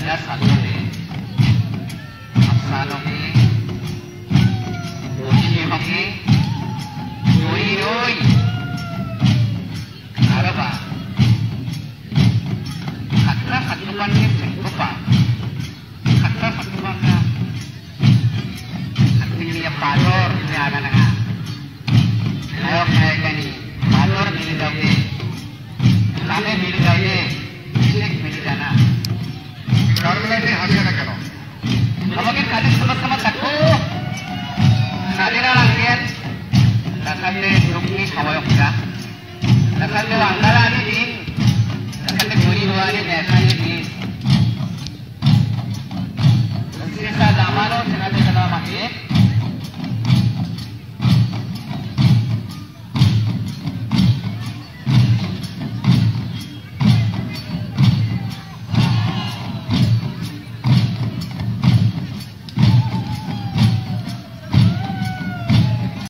সাধনে আপনালোকে বসে হবে রই রই araba kata patuman ni terlupa kata patuman na artinya palor ni ada na ayo kaya ni palor ni daw ni kame mili daw ni isek mili dana normally hasil na kano আমাকে কাজের সময়